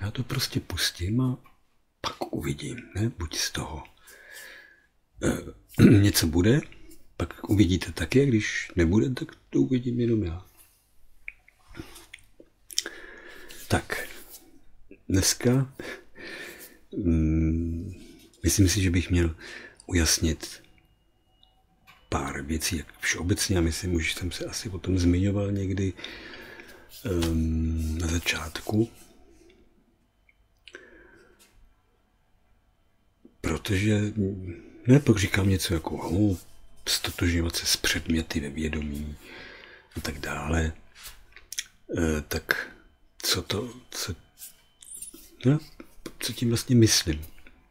Já to prostě pustím a pak uvidím, ne? Buď z toho něco bude, pak uvidíte taky, a když nebude, tak to uvidím jenom já. Tak, dneska myslím si, že bych měl ujasnit pár věcí, jak všeobecně, a myslím, že jsem se asi o tom zmiňoval někdy na začátku. Protože pak říkám něco jako stotožňovat se s předměty ve vědomí a tak dále, tak co tím vlastně myslím?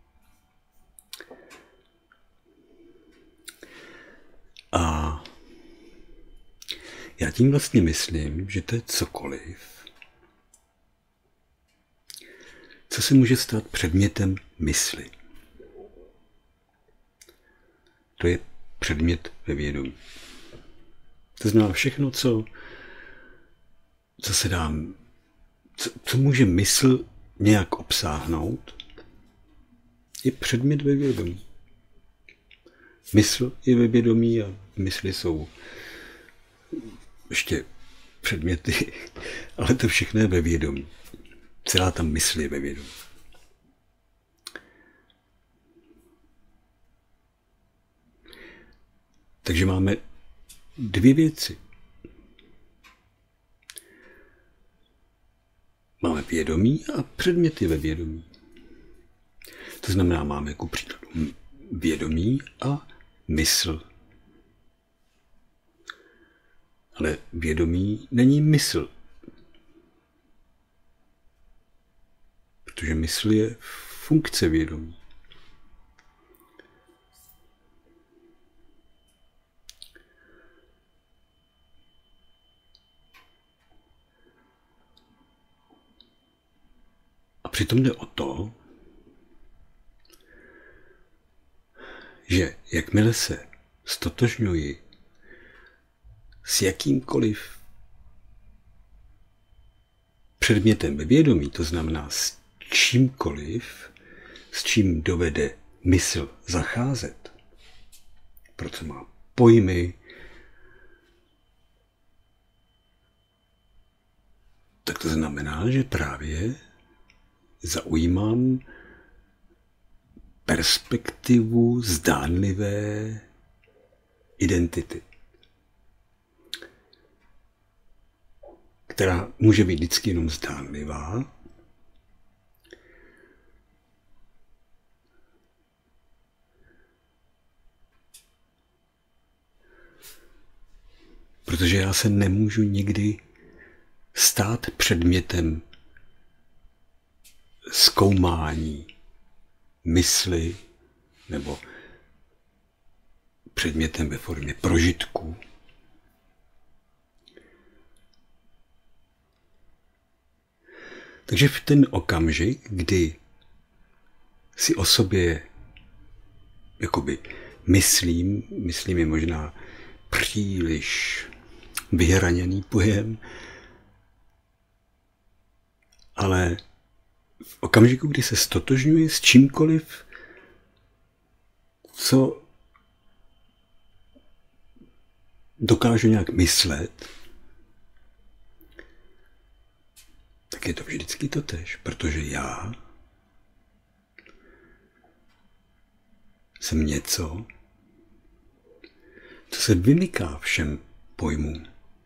A já tím vlastně myslím, že to je cokoliv, co se může stát předmětem mysli. To je předmět ve vědomí. To znamená všechno, co se dá, co může mysl nějak obsáhnout, je předmět ve vědomí. Mysl je ve vědomí a mysli jsou ještě předměty, ale to všechno je ve vědomí. Celá ta mysl je ve vědomí. Takže máme dvě věci. Máme vědomí a předměty ve vědomí. To znamená, máme ku příkladu vědomí a mysl. Ale vědomí není mysl. Protože mysl je funkce vědomí. A přitom jde o to, že jakmile se stotožňuji s jakýmkoliv předmětem ve vědomí, to znamená s čímkoliv, s čím dovede mysl zacházet, proto má pojmy, tak to znamená, že právě zaujímám perspektivu zdánlivé identity, která může být vždycky jenom zdánlivá, protože já se nemůžu nikdy stát předmětem zkoumání mysli nebo předmětem ve formě prožitku. Takže v ten okamžik, kdy si o sobě jakoby myslím je možná příliš vyhraněný pojem, ale v okamžiku, kdy se stotožňuji s čímkoliv, co dokážu nějak myslet, tak je to vždycky totéž, protože já jsem něco, co se vymyká všem pojmům.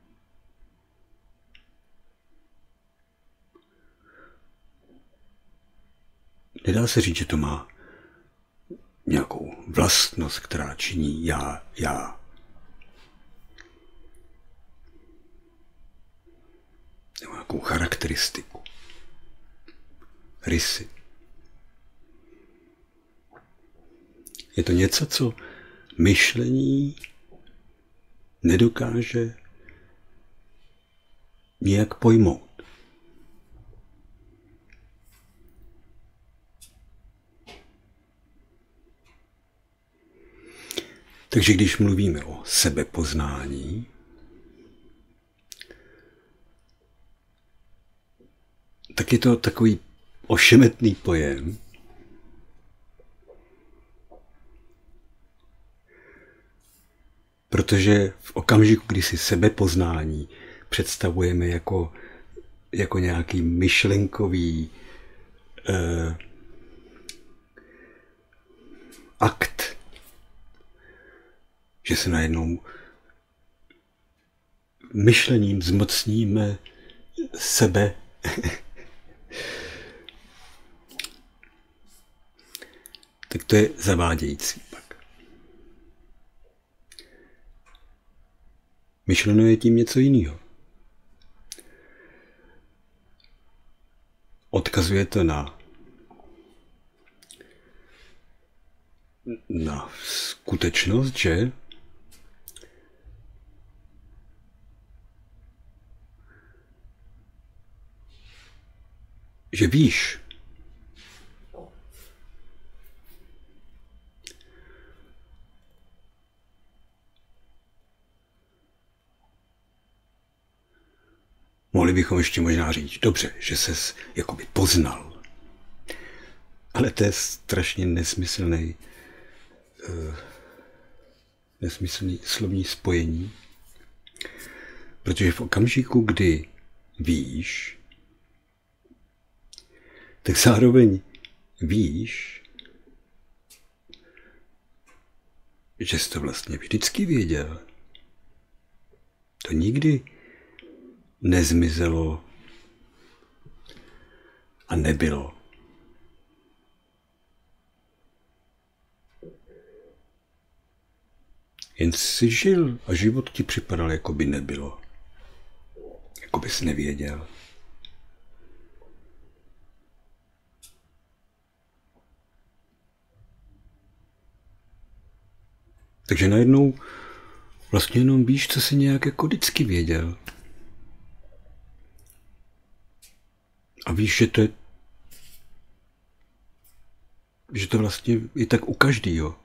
Nedá se říct, že to má nějakou vlastnost, která činí já. Nebo nějakou charakteristiku. Rysy. Je to něco, co myšlení nedokáže nějak pojmout. Takže když mluvíme o sebepoznání, tak je to takový ošemetný pojem, protože v okamžiku, kdy si sebepoznání představujeme jako nějaký myšlenkový akt, že se najednou myšlením zmocníme sebe, tak to je zavádějící pak. Myšleno je tím něco jiného. Odkazuje to na skutečnost, že víš, mohli bychom ještě možná říct, dobře, že ses jakoby poznal. Ale to je strašně nesmyslný slovní spojení. Protože v okamžiku, kdy víš, tak zároveň víš, že jsi to vlastně vždycky věděl. To nikdy nezmizelo a nebylo. Jen jsi žil a život ti připadal, jako by nebylo. Jako bys nevěděl. Takže najednou vlastně jenom víš, co jsi nějak jako vždycky věděl. A víš, že to vlastně je tak u každýho.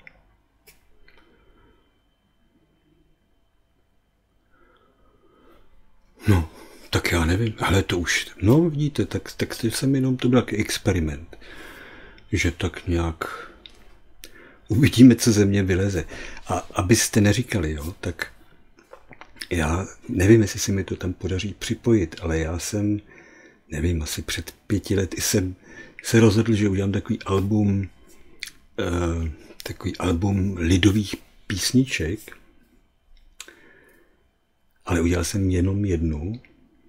No, tak já nevím, ale to už, no vidíte, tak jsem jenom, to byl takový experiment, že tak nějak uvidíme, co ze mě vyleze. A abyste neříkali, jo, tak já nevím, jestli se mi to tam podaří připojit, ale já jsem, nevím, asi před 5 lety jsem se rozhodl, že udělám takový album lidových písniček, ale udělal jsem jenom jednu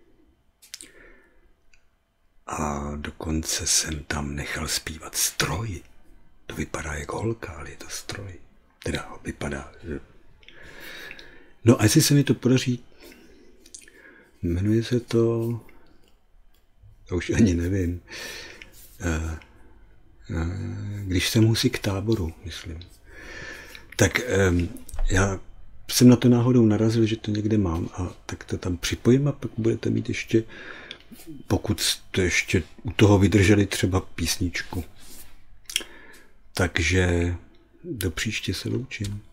a dokonce jsem tam nechal zpívat stroj. To vypadá jako holka, ale je to stroj. Teda vypadá. No a jestli se mi to podaří, jmenuje se to, já už ani nevím, Když jsem husí k táboru, myslím. Tak já jsem na to náhodou narazil, že to někde mám a tak to tam připojím a pak budete mít ještě, pokud jste ještě u toho vydrželi, třeba písničku. Takže do příště se loučím.